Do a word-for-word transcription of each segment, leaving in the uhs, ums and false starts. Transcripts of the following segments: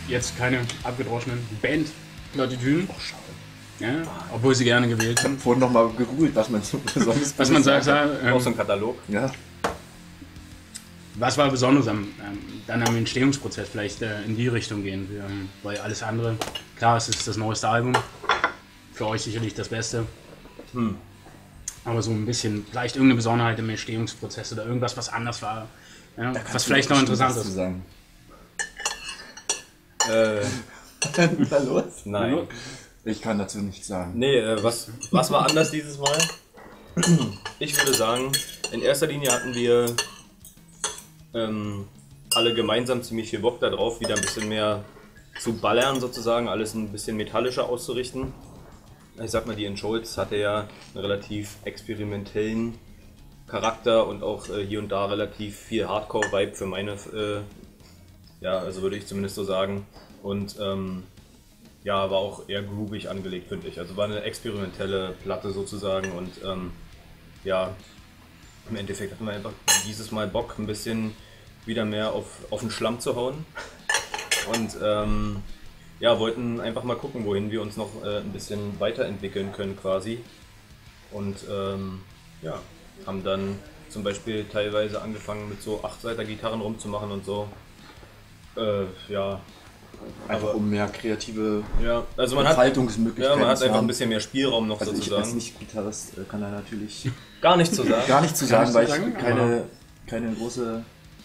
jetzt keine abgedroschenen Band Plattitüden. Oh, schade. Ja, obwohl sie gerne gewählt Ich haben. habe vorhin nochmal gegoogelt, was man so besonders Was man sagt, sagt Auch ähm, so ein Katalog. Ja. was war besonders am, ähm, dann am Entstehungsprozess vielleicht äh, in die Richtung gehen, ähm, weil alles andere, klar, es ist das neueste Album, für euch sicherlich das Beste, Hm. aber so ein bisschen, vielleicht irgendeine Besonderheit im Entstehungsprozess oder irgendwas, was anders war, ja, Da kannst was du vielleicht noch bestimmt interessant was zu ist. sagen. Äh, Na los? nein. Ich kann dazu nichts sagen. Nee, äh, was, was war anders dieses Mal? Ich würde sagen, in erster Linie hatten wir ähm, alle gemeinsam ziemlich viel Bock darauf, wieder ein bisschen mehr zu ballern sozusagen, alles ein bisschen metallischer auszurichten. Ich sag mal, die In Scholz hatte ja einen relativ experimentellen Charakter und auch äh, hier und da relativ viel Hardcore-Vibe für meine, äh, ja, also würde ich zumindest so sagen. Und ähm, ja, war auch eher groovig angelegt, finde ich. Also war eine experimentelle Platte sozusagen und ähm, ja, im Endeffekt hatten wir einfach dieses Mal Bock, ein bisschen wieder mehr auf, auf den Schlamm zu hauen. Und ähm, ja, wollten einfach mal gucken, wohin wir uns noch äh, ein bisschen weiterentwickeln können quasi. Und ähm, ja, haben dann zum Beispiel teilweise angefangen mit so Achtseiter-Gitarren rumzumachen und so. Äh, ja. Einfach Aber- um mehr kreative Ja, also man hat, ja, Entfaltungsmöglichkeiten man hat zu einfach ein haben. bisschen mehr Spielraum noch Also ich als sozusagen. Nicht-Gitarrist äh, kann da natürlich Gar nichts zu sagen. gar nichts zu Gar sagen, nichts weil zu sagen, ich keine, keine große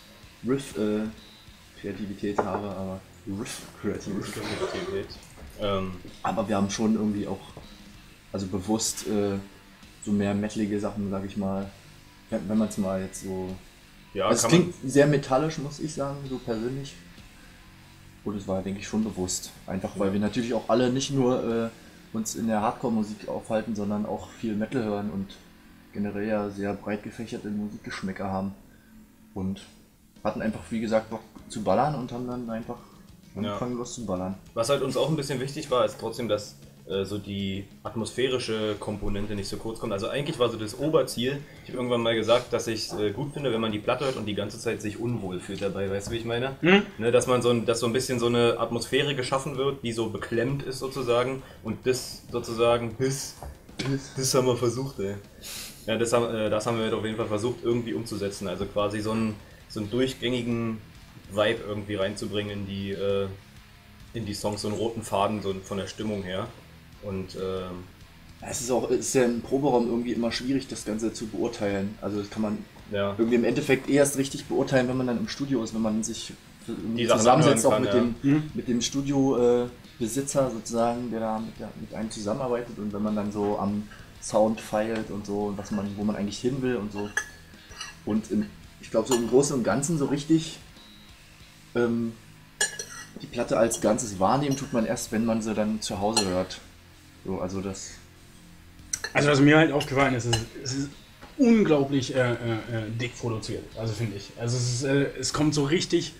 Riff-Kreativität habe, aber Riff-Kreativität. Kreativität. Ähm, Aber wir haben schon irgendwie auch, also bewusst äh, so mehr metalige Sachen, sag ich mal, wenn, wenn man es mal jetzt so... ja, Also es kann klingt sehr metallisch, muss ich sagen, so persönlich. Und es war, denke ich, schon bewusst. Einfach weil wir natürlich auch alle nicht nur äh, uns in der Hardcore-Musik aufhalten, sondern auch viel Metal hören und generell ja sehr breit gefächerte Musikgeschmäcker haben. Und hatten einfach, wie gesagt, Bock zu ballern und haben dann einfach Ja. angefangen, los zu ballern. Was halt uns auch ein bisschen wichtig war, ist trotzdem, dass äh, so die atmosphärische Komponente nicht so kurz kommt. Also eigentlich war so das Oberziel, ich habe irgendwann mal gesagt, dass ich es äh, gut finde, wenn man die Platte hört und die ganze Zeit sich unwohl fühlt dabei, weißt du, wie ich meine? Hm? Ne, dass man so ein, dass so ein bisschen so eine Atmosphäre geschaffen wird, die so beklemmt ist sozusagen und das sozusagen, das, das haben wir versucht, ey. Ja, das haben, äh, das haben wir halt auf jeden Fall versucht irgendwie umzusetzen, also quasi so einen, so einen durchgängigen Vibe irgendwie reinzubringen in die, äh, in die Songs, so einen roten Faden so von der Stimmung her. Und ähm, Ja, es ist auch, es ist ja im Proberaum irgendwie immer schwierig, das Ganze zu beurteilen. Also das kann man ja, irgendwie im Endeffekt erst richtig beurteilen, wenn man dann im Studio ist, wenn man sich irgendwie Die Sachen zusammensetzt, auch anhören mit kann, dem, Hm? mit dem Studiobesitzer sozusagen, der da mit, der, mit einem zusammenarbeitet, und wenn man dann so am Sound feilt und so, und was man, wo man eigentlich hin will und so. Und im, ich glaube, so im Großen und Ganzen so richtig ähm, die Platte als Ganzes wahrnehmen tut man erst, wenn man sie dann zu Hause hört. So, also das. Also was mir halt aufgefallen ist, es ist, es ist unglaublich äh, äh, äh, dick produziert, also finde ich. Also es, ist, äh, es kommt so richtig,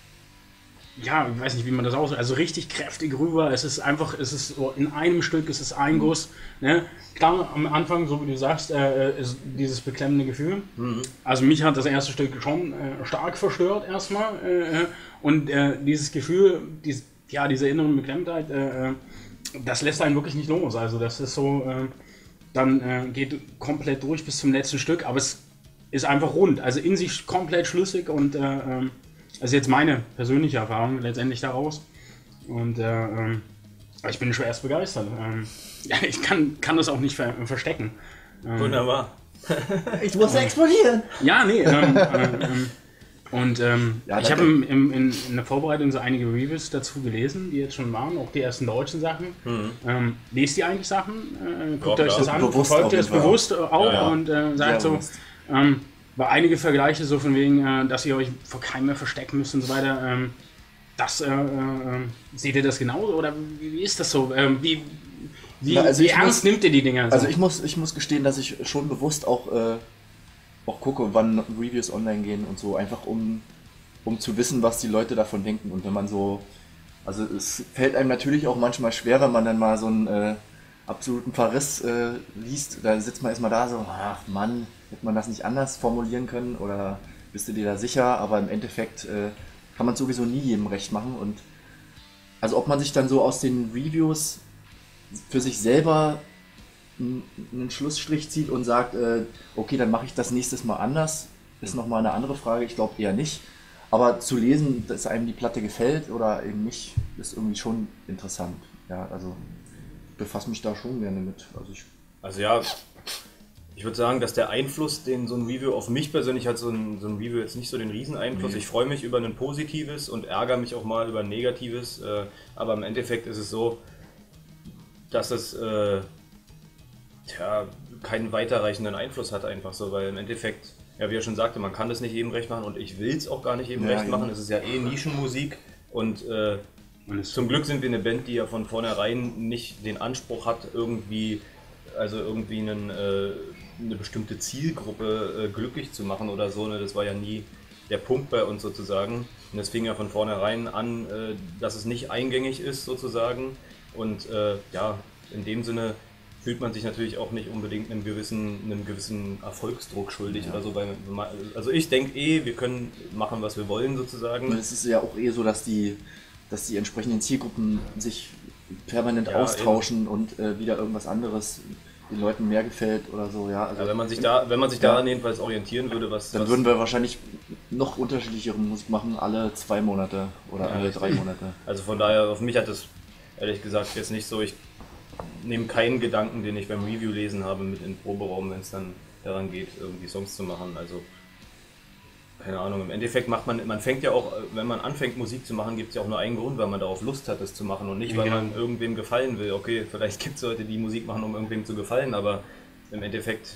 ja, ich weiß nicht, wie man das aussieht, also richtig kräftig rüber. Es ist einfach, es ist so in einem Stück, es ist ein Guss. Ne? Klar, am Anfang, so wie du sagst, äh, ist dieses beklemmende Gefühl. mhm. Also mich hat das erste Stück schon äh, stark verstört erstmal. Äh, und äh, dieses Gefühl, dies, ja, diese inneren Beklemmtheit, äh, das lässt einen wirklich nicht los. Also das ist so, äh, dann äh, geht komplett durch bis zum letzten Stück, aber es ist einfach rund, also in sich komplett schlüssig und äh, äh, das ist jetzt meine persönliche Erfahrung letztendlich daraus. Und äh, ähm, ich bin schwerst begeistert. Ähm, ja, ich kann, kann das auch nicht ver verstecken. Ähm, Wunderbar. Ich muss explodieren! ja, nee. Ähm, ähm, und ähm, Ja, ich habe danke. im, im, in, in der Vorbereitung so einige Reviews dazu gelesen, die jetzt schon waren, auch die ersten deutschen Sachen. Mhm. Ähm, lest ihr eigentlich Sachen? Äh, guckt Ja, euch klar. das an, Bewusst verfolgt auf ihr jeden es Fall. bewusst auch Ja, ja. und äh, sagt Sehr so, bewusst. ähm, bei einige Vergleiche so von wegen, äh, dass ihr euch vor keinem mehr verstecken müsst und so weiter. Ähm, das, äh, äh, seht ihr das genauso oder wie, wie ist das so? Ähm, wie wie, Na, also wie ich ernst muss- nimmt ihr die Dinger? So? Also ich muss, ich muss gestehen, dass ich schon bewusst auch, äh, auch gucke, wann Reviews online gehen und so, einfach um, um zu wissen, was die Leute davon denken. Und wenn man so, also es fällt einem natürlich auch manchmal schwer, wenn man dann mal so einen äh, absoluten Verriss äh, liest, da sitzt man erstmal da so, ach Mann, hätte man das nicht anders formulieren können oder bist du dir da sicher? Aber im Endeffekt äh, kann man sowieso nie jedem recht machen und also ob man sich dann so aus den Reviews für sich selber einen Schlussstrich zieht und sagt, äh, okay, dann mache ich das nächstes Mal anders, ist nochmal eine andere Frage. Ich glaube eher nicht. Aber zu lesen, dass einem die Platte gefällt oder eben nicht, ist irgendwie schon interessant. Ja, also ich befasse mich da schon gerne mit. Also, ich also ja, ich würde sagen, dass der Einfluss, den so ein Review auf mich persönlich hat, so ein, so ein Review jetzt nicht so den Rieseneinfluss. Nee. Ich freue mich über ein positives und ärgere mich auch mal über ein negatives. Äh, aber im Endeffekt ist es so, dass es äh, tja, keinen weiterreichenden Einfluss hat einfach so, weil im Endeffekt, ja wie er schon sagte, man kann das nicht jedem recht machen und ich will es auch gar nicht jedem ja, recht machen. Es ist ja eh Nischenmusik und äh, zum Glück sind wir eine Band, die ja von vornherein nicht den Anspruch hat, irgendwie, also irgendwie einen, äh, eine bestimmte Zielgruppe äh, glücklich zu machen oder so. Ne? Das war ja nie der Punkt bei uns sozusagen. Und es fing ja von vornherein an, äh, dass es nicht eingängig ist sozusagen. Und äh, ja, in dem Sinne fühlt man sich natürlich auch nicht unbedingt einem gewissen, einem gewissen Erfolgsdruck schuldig ja. oder so. Weil, also ich denke eh, wir können machen, was wir wollen sozusagen. Und es ist ja auch eh so, dass die, dass die entsprechenden Zielgruppen sich permanent ja, austauschen eben. und äh, wieder irgendwas anderes den Leuten mehr gefällt oder so. Ja, also ja, wenn man sich da, wenn man sich daran ja. jedenfalls orientieren würde, was... Dann was würden wir wahrscheinlich noch unterschiedlichere Musik machen, alle zwei Monate oder ja, alle drei Monate. Also von daher, auf mich hat das ehrlich gesagt jetzt nicht so, ich nehme keinen Gedanken, den ich beim Review lesen habe, mit in den Proberaum, wenn es dann daran geht, irgendwie Songs zu machen. Also, keine Ahnung, im Endeffekt macht man, man fängt ja auch, wenn man anfängt Musik zu machen, gibt es ja auch nur einen Grund, weil man darauf Lust hat, das zu machen und nicht, weil ja. man irgendwem gefallen will. Okay, vielleicht gibt es Leute, die Musik machen, um irgendwem zu gefallen, aber im Endeffekt,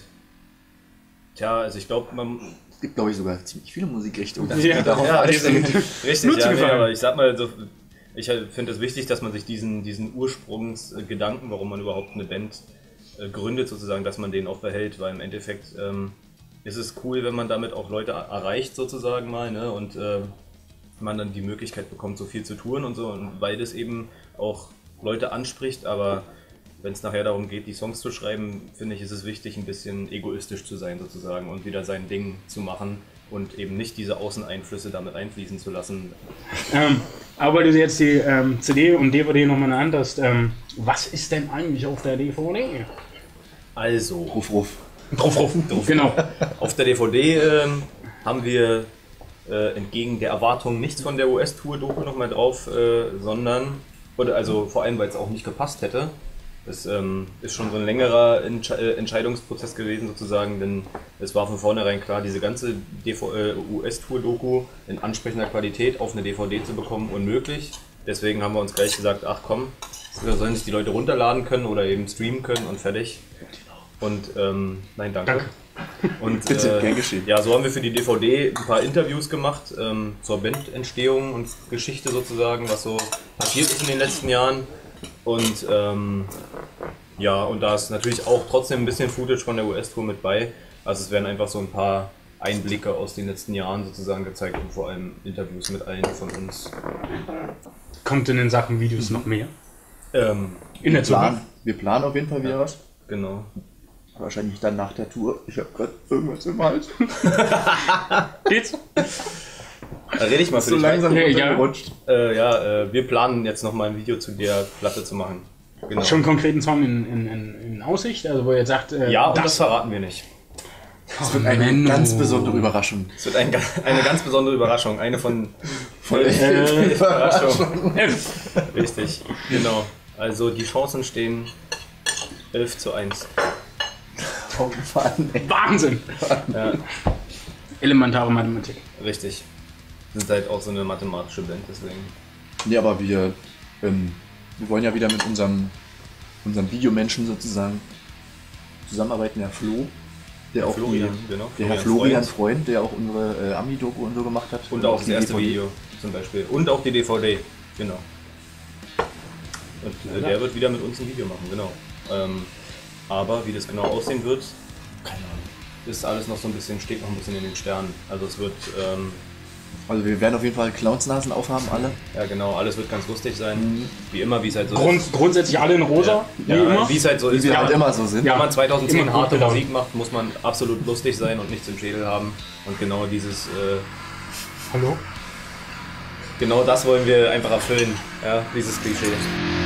tja, also ich glaube, man... Es gibt, glaube ich, sogar ziemlich viele Musikrichtungen. Ja, ja, ja richtig, richtig ja, nee, aber ich sag mal, so, ich finde es wichtig, dass man sich diesen, diesen Ursprungsgedanken, warum man überhaupt eine Band äh, gründet, sozusagen, dass man den auch behält, weil im Endeffekt ähm, ist es cool, wenn man damit auch Leute erreicht, sozusagen mal, ne? Und äh, man dann die Möglichkeit bekommt, so viel zu tun und so, und weil das eben auch Leute anspricht, aber wenn es nachher darum geht, die Songs zu schreiben, finde ich, ist es wichtig, ein bisschen egoistisch zu sein, sozusagen, und wieder sein Ding zu machen. Und eben nicht diese Außeneinflüsse damit einfließen zu lassen. Ähm, aber weil du jetzt die ähm, C D und D V D nochmal in der Hand hast, ähm, was ist denn eigentlich auf der D V D? Also... Ruf, ruf. Ruf, ruf, ruf. Genau. Auf der D V D ähm, haben wir äh, entgegen der Erwartung nichts von der U S-Tour-Doku nochmal drauf, äh, sondern, oder also vor allem, weil es auch nicht gepasst hätte. Das ähm, ist schon so ein längerer Entsche äh, Entscheidungsprozess gewesen sozusagen, denn es war von vornherein klar, diese ganze äh, U S-Tour-Doku in ansprechender Qualität auf eine D V D zu bekommen, unmöglich. Deswegen haben wir uns gleich gesagt, ach komm, sollen sich die Leute runterladen können oder eben streamen können und fertig. Und ähm, nein, danke. danke. Und Bitte, äh, gern geschehen. ja, so haben wir für die D V D ein paar Interviews gemacht ähm, zur Bandentstehung und Geschichte sozusagen, was so passiert ist in den letzten Jahren. Und ähm, ja, und da ist natürlich auch trotzdem ein bisschen Footage von der U S-Tour mit bei. Also es werden einfach so ein paar Einblicke aus den letzten Jahren sozusagen gezeigt und vor allem Interviews mit allen von uns. Kommt in den Sachen Videos noch mehr? Ähm, in der Zukunft? Wir planen auf jeden Fall wieder ja, was. Genau. Wahrscheinlich dann nach der Tour. Ich habe gerade irgendwas im Hals. Geht's? Da rede ich mal für so dich. langsam runtergerutscht. Äh, ja, äh, wir planen jetzt nochmal ein Video zu der Platte zu machen. Genau. Schon einen konkreten Song in, in, in, in Aussicht? Also wo ihr jetzt sagt, äh, ja, und das, das verraten wir nicht. Das wird eine Menno. ganz besondere Überraschung. Es wird ein, eine ganz besondere Überraschung. Eine von, von äh, Überraschung. Richtig, genau. Also die Chancen stehen elf zu eins. Wahnsinn! Ja. Elementare Mathematik. Richtig. Wir sind halt auch so eine mathematische Band, deswegen. Ja, aber wir, ähm, wir wollen ja wieder mit unserem, unserem Videomenschen sozusagen zusammenarbeiten, der Flo. Der auch Florian, die, genau. Der Herr Florian Freund. Freund, der auch unsere äh, Ami-Doku und so gemacht hat. Und, und auch das erste D V D. Video zum Beispiel. Und auch die D V D, genau. Und äh, der wird wieder mit uns ein Video machen, genau. Ähm, aber wie das genau aussehen wird, keine Ahnung. Ist alles noch so ein bisschen, steht noch ein bisschen in den Sternen. Also es wird... Ähm, also wir werden auf jeden Fall Clownsnasen aufhaben, alle. Ja genau, alles wird ganz lustig sein. Mhm. Wie immer, wie es halt so Grund, ist. Grundsätzlich alle in rosa, ja, wie ja, immer. Wie es halt so wie ist. wir Wenn halt man, immer so sind. Wenn man zweitausendzehn immer harte Musik macht, muss man absolut lustig sein und nichts im Schädel haben. Und genau dieses... Äh, Hallo? genau das wollen wir einfach erfüllen, ja, dieses Klischee.